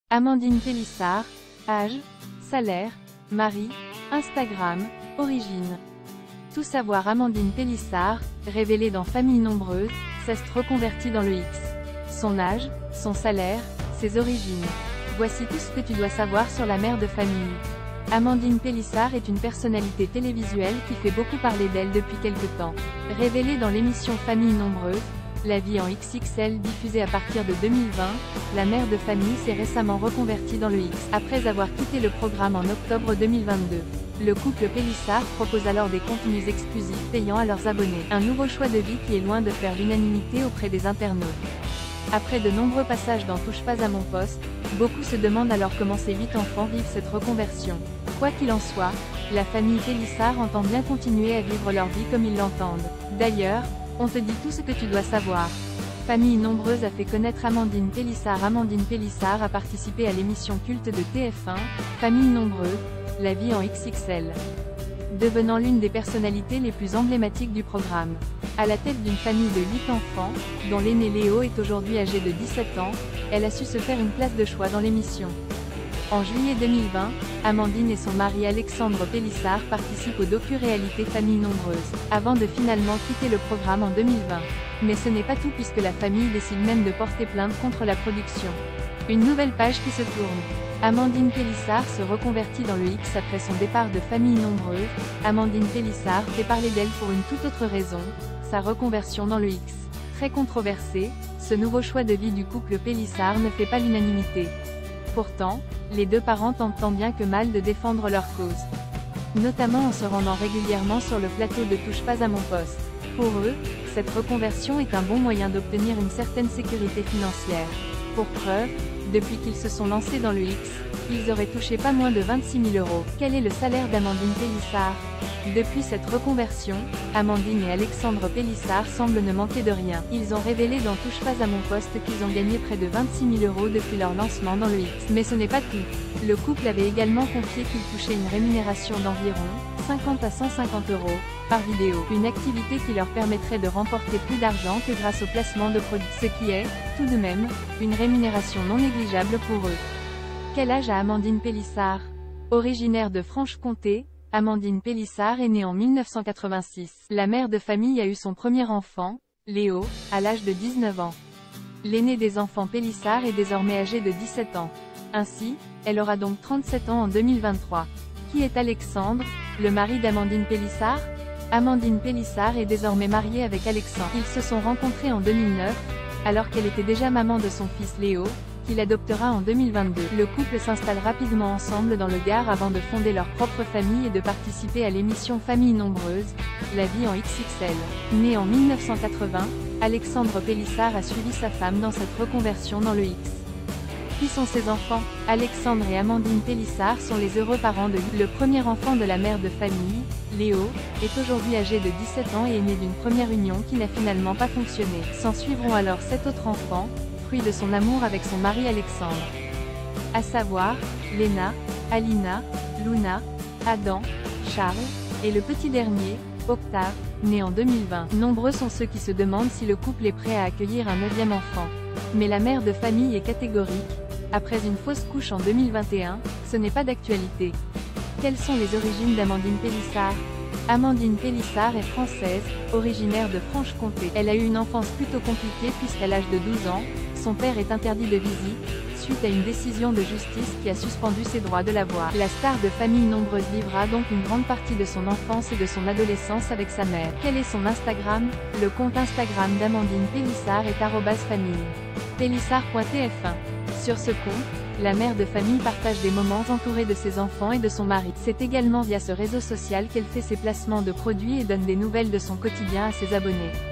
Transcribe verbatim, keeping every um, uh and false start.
Amandine Pélissard, âge, salaire, mari, Instagram, origine. Tout savoir Amandine Pélissard, révélée dans Famille nombreuse, s'est reconvertie dans le X. Son âge, son salaire, ses origines. Voici tout ce que tu dois savoir sur la mère de famille. Amandine Pélissard est une personnalité télévisuelle qui fait beaucoup parler d'elle depuis quelque temps. Révélée dans l'émission Famille nombreuse, la vie en X X L diffusée à partir de deux mille vingt, la mère de famille s'est récemment reconvertie dans le X, après avoir quitté le programme en octobre deux mille vingt-deux. Le couple Pélissard propose alors des contenus exclusifs payants à leurs abonnés, un nouveau choix de vie qui est loin de faire l'unanimité auprès des internautes. Après de nombreux passages dans Touche pas à mon poste, beaucoup se demandent alors comment ces huit enfants vivent cette reconversion. Quoi qu'il en soit, la famille Pélissard entend bien continuer à vivre leur vie comme ils l'entendent. D'ailleurs, on te dit tout ce que tu dois savoir. Famille nombreuse a fait connaître Amandine Pélissard. Amandine Pélissard a participé à l'émission culte de T F un, Famille nombreuse, la vie en X X L. Devenant l'une des personnalités les plus emblématiques du programme. À la tête d'une famille de huit enfants, dont l'aîné Léo est aujourd'hui âgé de dix-sept ans, elle a su se faire une place de choix dans l'émission. En juillet deux mille vingt, Amandine et son mari Alexandre Pélissard participent au docu-réalité Famille nombreuse, avant de finalement quitter le programme en deux mille vingt. Mais ce n'est pas tout puisque la famille décide même de porter plainte contre la production. Une nouvelle page qui se tourne. Amandine Pélissard se reconvertit dans le X après son départ de Famille nombreuse. Amandine Pélissard fait parler d'elle pour une toute autre raison, sa reconversion dans le X. Très controversé, ce nouveau choix de vie du couple Pélissard ne fait pas l'unanimité. Pourtant, les deux parents tentent tant bien que mal de défendre leur cause. Notamment en se rendant régulièrement sur le plateau de Touche pas à mon poste. Pour eux, cette reconversion est un bon moyen d'obtenir une certaine sécurité financière. Pour preuve, depuis qu'ils se sont lancés dans le X, ils auraient touché pas moins de vingt-six mille euros. Quel est le salaire d'Amandine Pélissard? Depuis cette reconversion, Amandine et Alexandre Pélissard semblent ne manquer de rien. Ils ont révélé dans Touche pas à mon poste qu'ils ont gagné près de vingt-six mille euros depuis leur lancement dans le X. Mais ce n'est pas tout. Le couple avait également confié qu'ils touchaient une rémunération d'environ cinquante à cent cinquante euros par vidéo, une activité qui leur permettrait de remporter plus d'argent que grâce au placement de produits, ce qui est, tout de même, une rémunération non négligeable pour eux. Quel âge a Amandine Pélissard? Originaire de Franche-Comté, Amandine Pélissard est née en mille neuf cent quatre-vingt-six. La mère de famille a eu son premier enfant, Léo, à l'âge de dix-neuf ans. L'aîné des enfants Pélissard est désormais âgé de dix-sept ans. Ainsi, elle aura donc trente-sept ans en deux mille vingt-trois. Qui est Alexandre, le mari d'Amandine Pélissard? Amandine Pélissard est désormais mariée avec Alexandre. Ils se sont rencontrés en deux mille neuf, alors qu'elle était déjà maman de son fils Léo, qu'il adoptera en deux mille vingt-deux. Le couple s'installe rapidement ensemble dans le Gard avant de fonder leur propre famille et de participer à l'émission Famille nombreuse, la vie en X X L. Né en mille neuf cent quatre-vingts, Alexandre Pélissard a suivi sa femme dans cette reconversion dans le X. Qui sont ses enfants? Alexandre et Amandine Pélissard sont les heureux parents de le premier enfant de la mère de famille, Léo, est aujourd'hui âgé de dix-sept ans et est né d'une première union qui n'a finalement pas fonctionné. S'en suivront alors sept autres enfants, fruit de son amour avec son mari Alexandre. À savoir, Léna, Alina, Luna, Adam, Charles, et le petit dernier, Octave, né en deux mille vingt. Nombreux sont ceux qui se demandent si le couple est prêt à accueillir un neuvième enfant. Mais la mère de famille est catégorique. Après une fausse couche en deux mille vingt et un, ce n'est pas d'actualité. Quelles sont les origines d'Amandine Pélissard? Amandine Pélissard est française, originaire de Franche-Comté. Elle a eu une enfance plutôt compliquée puisqu'à l'âge de douze ans, son père est interdit de visite, suite à une décision de justice qui a suspendu ses droits de la voir. La star de Famille nombreuse vivra donc une grande partie de son enfance et de son adolescence avec sa mère. Quel est son Instagram? Le compte Instagram d'Amandine Pélissard est arobase famille pélissard point t f un. Sur ce compte, la mère de famille partage des moments entourés de ses enfants et de son mari. C'est également via ce réseau social qu'elle fait ses placements de produits et donne des nouvelles de son quotidien à ses abonnés.